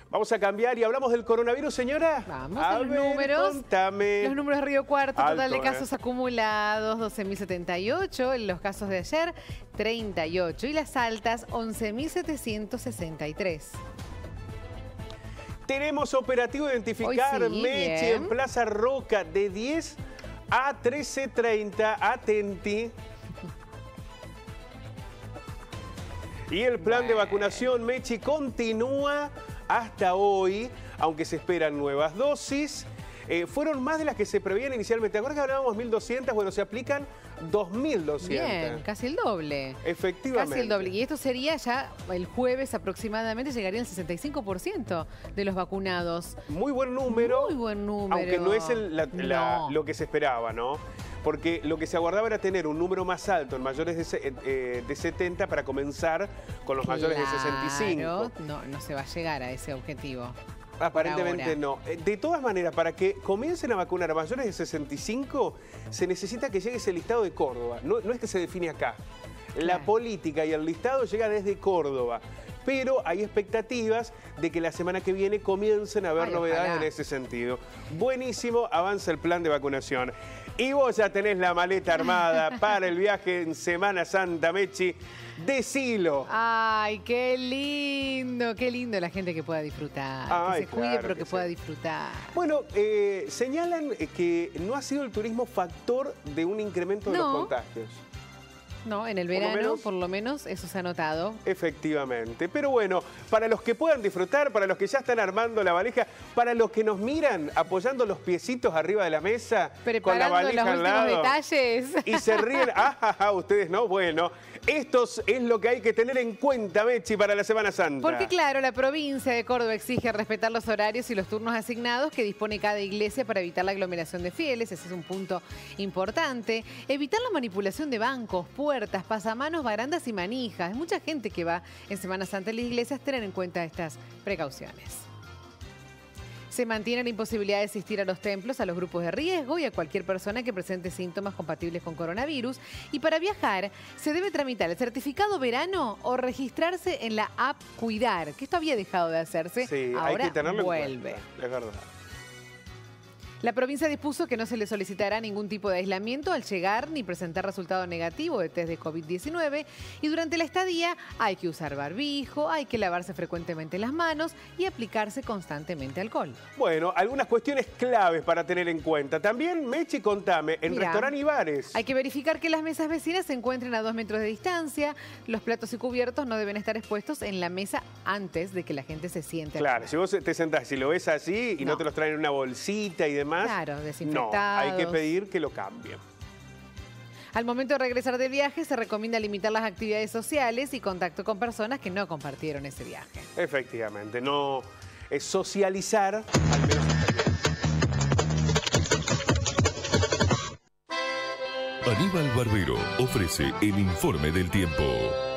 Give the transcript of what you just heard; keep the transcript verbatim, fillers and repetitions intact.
Vamos a cambiar y hablamos del coronavirus, señora. Vamos a a los ver, números. Contame. Los números de Río Cuarto, Alto, total de eh. casos acumulados, doce mil setenta y ocho. En los casos de ayer, treinta y ocho. Y las altas, once mil setecientos sesenta y tres. Tenemos operativo identificar Hoy sí, Mechi bien. en Plaza Roca de diez a trece treinta. Atenti. Y el plan Bueno. de vacunación, Mechi, continúa hasta hoy, aunque se esperan nuevas dosis. Eh, fueron más de las que se prevían inicialmente. ¿Te acuerdas que hablábamos mil doscientas? Bueno, se aplican dos mil doscientas. Bien, casi el doble. Efectivamente. Casi el doble. Y esto sería ya el jueves aproximadamente, llegaría el sesenta y cinco por ciento de los vacunados. Muy buen número. Muy buen número. Aunque no es el- la- la- No. lo que se esperaba, ¿no? Porque lo que se aguardaba era tener un número más alto en mayores de, se- eh, de setenta para comenzar con los mayores de sesenta y cinco. Claro, no, no se va a llegar a ese objetivo. Aparentemente ahora. no. Eh, De todas maneras, para que comiencen a vacunar a mayores de sesenta y cinco, se necesita que llegue ese listado de Córdoba. No, no es que se define acá. La Claro. política y el listado llega desde Córdoba. Pero hay expectativas de que la semana que viene comiencen a haber Ay, novedades ojalá. en ese sentido. Buenísimo, avanza el plan de vacunación. Y vos ya tenés la maleta armada para el viaje en Semana Santa, Mechi. Decilo. Ay, qué lindo, qué lindo la gente que pueda disfrutar. Ay, que se cuide, claro pero que, que pueda sí. disfrutar. Bueno, eh, señalan eh, que no ha sido el turismo factor de un incremento de No. los contagios. No, en el Por lo verano, menos- por lo menos, eso se ha notado. Efectivamente. Pero bueno, para los que puedan disfrutar, para los que ya están armando la valija, para los que nos miran apoyando los piecitos arriba de la mesa, con la Preparando valija los al últimos lado. detalles. Y se ríen, ah, ja, ja, ustedes no, bueno, esto es lo que hay que tener en cuenta, Mechi, para la Semana Santa. Porque claro, la provincia de Córdoba exige respetar los horarios y los turnos asignados que dispone cada iglesia para evitar la aglomeración de fieles. Ese es un punto importante. Evitar la manipulación de bancos, puertas, pasamanos, barandas y manijas. Hay mucha gente que va en Semana Santa a las iglesias, tener en cuenta estas precauciones. Se mantiene la imposibilidad de asistir a los templos, a los grupos de riesgo y a cualquier persona que presente síntomas compatibles con coronavirus. Y para viajar, se debe tramitar el certificado verano o registrarse en la app Cuidar, que esto había dejado de hacerse, Sí, ahora hay que tenerlo vuelve. en cuenta, es verdad. La provincia dispuso que no se le solicitará ningún tipo de aislamiento al llegar ni presentar resultado negativo de test de COVID diecinueve y durante la estadía hay que usar barbijo, hay que lavarse frecuentemente las manos y aplicarse constantemente alcohol. Bueno, algunas cuestiones claves para tener en cuenta. También, Mechi, contame, en Mirá, restaurantes y bares. Hay que verificar que las mesas vecinas se encuentren a dos metros de distancia. Los platos y cubiertos no deben estar expuestos en la mesa antes de que la gente se siente. a Claro, comer. si vos te sentás y lo ves así y no, No. te los traen en una bolsita y demás, Claro, no, desinfectados. hay que pedir que lo cambien. Al momento de regresar del viaje se recomienda limitar las actividades sociales y contacto con personas que no compartieron ese viaje. Efectivamente, no es socializar, al menos hasta aquí. Aníbal Barbero ofrece el informe del tiempo.